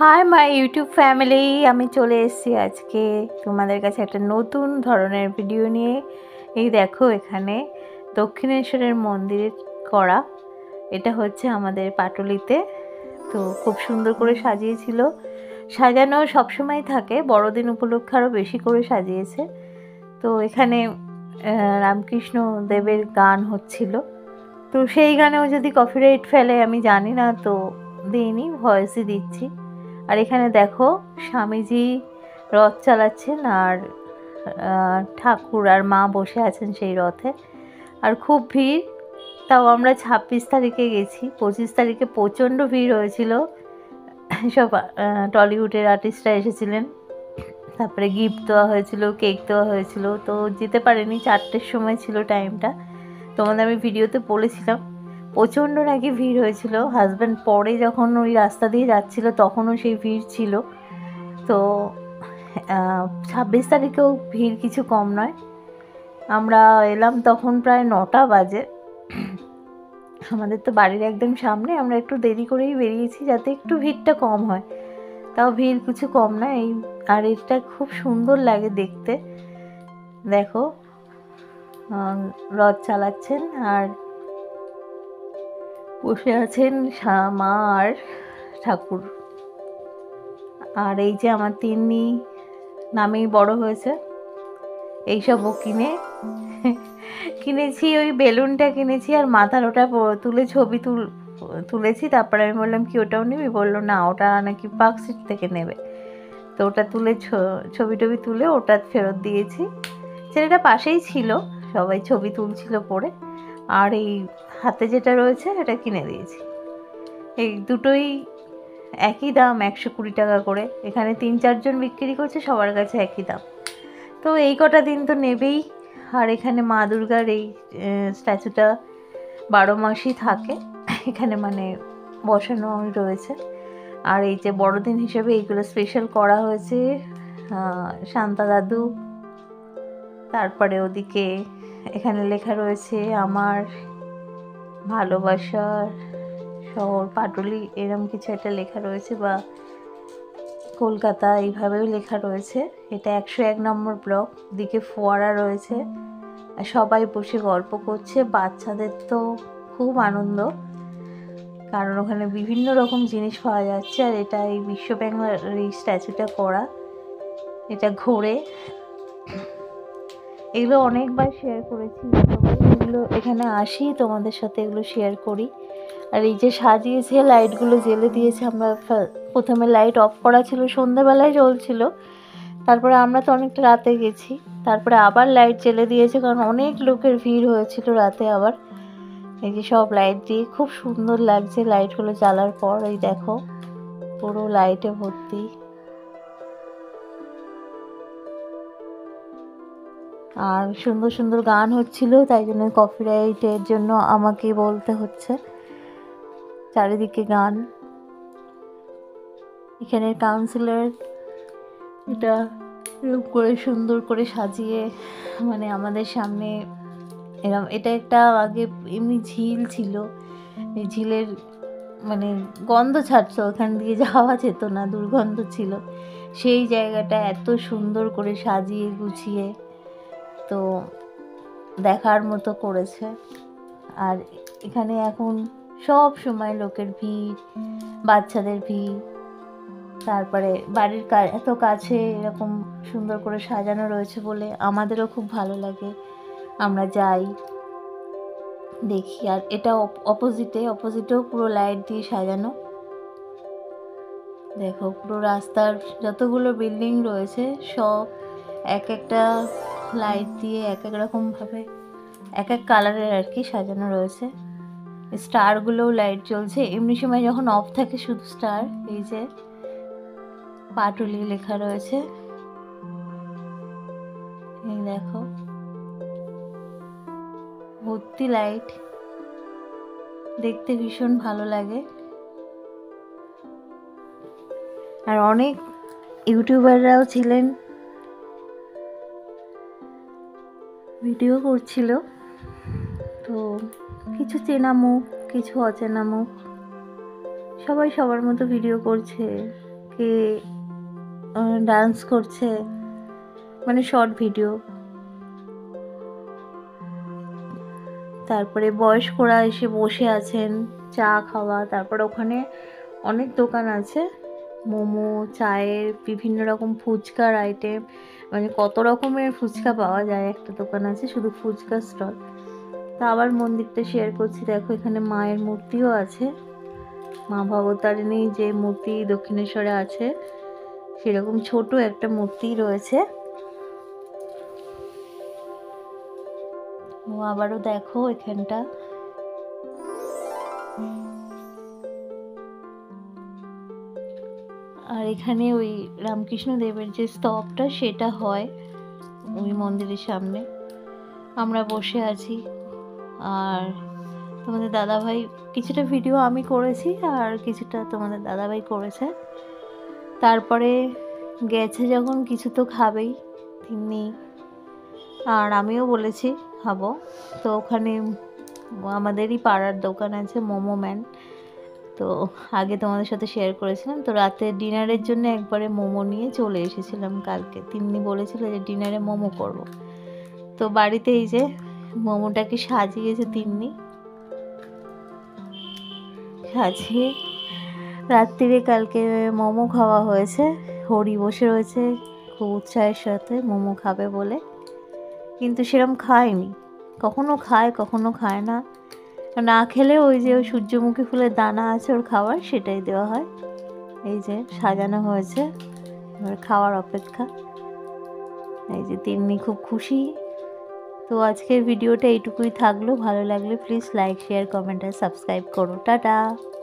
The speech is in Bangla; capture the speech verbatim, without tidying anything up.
হাই মাই ইউটিউব ফ্যামিলি, আমি চলে এসেছি আজকে তোমাদের কাছে একটা নতুন ধরনের ভিডিও নিয়ে। এই দেখো, এখানে দক্ষিণেশ্বরের মন্দিরে করা, এটা হচ্ছে আমাদের পাটুলিতে। তো খুব সুন্দর করে সাজিয়েছিল, সাজানো সবসময় থাকে, বড়দিন উপলক্ষে আরও বেশি করে সাজিয়েছে। তো এখানে রামকৃষ্ণ দেবের গান হচ্ছিল, তো সেই গানেও যদি কপিরাইট ফেলে আমি জানি না, তো দিইনি, ভয়েসই দিচ্ছি। আর এখানে দেখো স্বামীজি রথ চালাচ্ছেন, আর ঠাকুর আর মা বসে আছেন সেই রথে। আর খুব ভিড়, তাও আমরা ছাব্বিশ তারিখে গেছি, পঁচিশ তারিখে প্রচণ্ড ভিড় হয়েছিল, সব টলিউডের আর্টিস্টরা এসেছিলেন, তারপরে গিফট দেওয়া হয়েছিল, কেক দেওয়া হয়েছিল। তো যেতে পারিনি, চারটের সময় ছিল টাইমটা, তোমাদের আমি ভিডিওতে বলেছিলাম। প্রচণ্ড নাকি ভিড় হয়েছিল, হাজব্যান্ড পরে যখন ওই রাস্তা দিয়ে যাচ্ছিল তখনও সেই ভিড় ছিল। তো ছাব্বিশ তারিখেও ভিড় কিছু কম নয়। আমরা এলাম তখন প্রায় নটা বাজে, আমাদের তো বাড়ির একদম সামনে, আমরা একটু দেরি করেই বেরিয়েছি যাতে একটু ভিড়টা কম হয়, তাও ভিড় কিছু কম না। এই আর এটা খুব সুন্দর লাগে দেখতে। দেখো রথ চালাচ্ছেন আর বসে আছেন মা আর ঠাকুর। আর এই যে আমার তিন্নি নামেই বড় হয়েছে, এইসবও কিনে কিনেছি, ওই বেলুনটা কিনেছি আর মাথার ওটা তুলে ছবি তুল তুলেছি। তারপরে আমি বললাম কি ওটাও নিবি, বললো না ওটা নাকি পার্কস্ট্রিট থেকে নেবে। তো ওটা তুলে ছবি টবি তুলে ওটা ফেরত দিয়েছি। ছেলেটা পাশেই ছিল, সবাই ছবি তুলছিল পরে। আর এই হাতে যেটা রয়েছে এটা কিনে দিয়েছি। এই দুটোই একই দাম, একশো কুড়ি টাকা করে। এখানে তিন চারজন বিক্রি করছে, সবার কাছে একই দাম। তো এই কটা দিন তো নেবেই। আর এখানে মা দুর্গার এই স্ট্যাচুটা বারো মাসই থাকে এখানে, মানে বসানো রয়েছে। আর এই যে বড়দিন হিসেবে এইগুলো স্পেশাল করা হয়েছে, শান্তা দাদু, তারপরে ওদিকে এখানে লেখা রয়েছে আমার ভালোবাসার শহর পাটুলি, এরম কিছু একটা লেখা রয়েছে, বা কলকাতা এইভাবেও লেখা রয়েছে। এটা একশো এক নম্বর ব্লক, দিকে ফোয়ারা রয়েছে, আর সবাই বসে গল্প করছে। বাচ্চাদের তো খুব আনন্দ, কারণ ওখানে বিভিন্ন রকম জিনিস পাওয়া যাচ্ছে। আর এটা এই বিশ্ব বাংলার এই স্ট্যাচুটা করা, এটা ঘোরে। এগুলো অনেকবার শেয়ার করেছি, এগুলো এখানে আসি তোমাদের সাথে এগুলো শেয়ার করি। আর এই যে সাজিয়েছে, লাইটগুলো জ্বেলে দিয়েছে। আমরা প্রথমে লাইট অফ করা ছিল, সন্ধ্যাবেলায় জ্বলছিল, তারপরে আমরা তো অনেকটা রাতে গেছি, তারপরে আবার লাইট জ্বেলে দিয়েছে, কারণ অনেক লোকের ভিড় হয়েছিল রাতে। আবার এই যে সব লাইট দিয়ে খুব সুন্দর লাগছে লাইটগুলো জ্বালার পর। এই দেখো পুরো লাইটে ভর্তি। আর সুন্দর সুন্দর গান হচ্ছিল, তাই জন্য কপিরাইটের জন্য আমাকে বলতে হচ্ছে। চারিদিকে গান। এখানের কাউন্সিলর এটা এরকম করে সুন্দর করে সাজিয়ে, মানে আমাদের সামনে এরকম, এটা একটা আগে এমনি ঝিল ছিল, এই ঝিলের মানে গন্ধ ছাড়তো, ওখান দিয়ে যাওয়া যেত না, দুর্গন্ধ ছিল। সেই জায়গাটা এত সুন্দর করে সাজিয়ে গুছিয়ে তো দেখার মতো করেছে। আর এখানে এখন সব সময় লোকের ভিড়, বাচ্চাদের ভিড়। তারপরে বাড়ির এত কাছে এরকম সুন্দর করে সাজানো রয়েছে বলে আমাদেরও খুব ভালো লাগে, আমরা যাই দেখি। আর এটা অপোজিটে অপোজিটেও পুরো লাইট দিয়ে সাজানো। দেখো পুরো রাস্তার যতগুলো বিল্ডিং রয়েছে সব এক একটা লাইট দিয়ে এক এক রকমভাবে এক এক কালারের আর কি সাজানো রয়েছে। স্টারগুলোও লাইট জ্বলছে, এমনি সময় যখন অফ থাকে শুধু স্টার। এই যে পাটুলি লেখা রয়েছে, এই দেখো ভর্তি লাইট, দেখতে ভীষণ ভালো লাগে। আর অনেক ইউটিউবাররাও ছিলেন, ভিডিও করছিল। তো কিছু চেনা মুখ, কিছু অচেনা মুখ, সবাই সবার মতো ভিডিও করছে, কে ডান্স করছে, মানে শর্ট ভিডিও। তারপরে বয়স্করা এসে বসে আছেন চা খাওয়া। তারপর ওখানে অনেক দোকান আছে, মোমো, চায়ের, বিভিন্ন রকম ফুচকার আইটেম, মানে কত রকমের ফুচকা পাওয়া যায়। একটা দোকান আছে শুধু ফুচকা স্টল। তা আবার মন্দিরটা শেয়ার করছি। দেখো এখানে মায়ের মূর্তিও আছে, মা ভবতারিণী যে মূর্তি দক্ষিণেশ্বরে আছে সেরকম ছোট একটা মূর্তি রয়েছে। ও আবারও দেখো এখানটা আর এখানে ওই রামকৃষ্ণ দেবের যে স্তবটা সেটা হয় ওই মন্দিরের সামনে। আমরা বসে আছি আর তোমাদের দাদাভাই কিছুটা ভিডিও আমি করেছি আর কিছুটা তোমাদের দাদাভাই করেছে। তারপরে গেছে যখন কিছু তো খাবেই তিনি, আর আমিও বলেছি খাবো। তো ওখানে আমাদেরই পাড়ার দোকান আছে মোমো ম্যান, তো আগে তোমাদের সাথে শেয়ার করেছিলাম। তো রাতে ডিনারের জন্য একবারে মোমো নিয়ে চলে এসেছিলাম কালকে। তিনি বলেছিল যে ডিনারে মোমো করব, তো বাড়িতে এই যে মোমোটাকে সাজিয়েছে তিন্নি, সাজিয়ে রাত্রিরে কালকে মোমো খাওয়া হয়েছে। হরি বসে রয়েছে খুব উৎসাহের সাথে মোমো খাবে বলে, কিন্তু সেরম খায়নি। কখনো খায় কখনো খায় না, না খেলে ওই যে ওই সূর্যমুখী ফুলের দানা আছে ওর খাওয়ার, সেটাই দেওয়া হয়। এই যে সাজানো হয়েছে, এবার খাওয়ার অপেক্ষা। এই যে তিন্নি খুব খুশি। তো আজকের ভিডিওটা এইটুকুই থাকলো। ভালো লাগলে প্লিজ লাইক, শেয়ার, কমেন্ট আর সাবস্ক্রাইব করো। টাটা।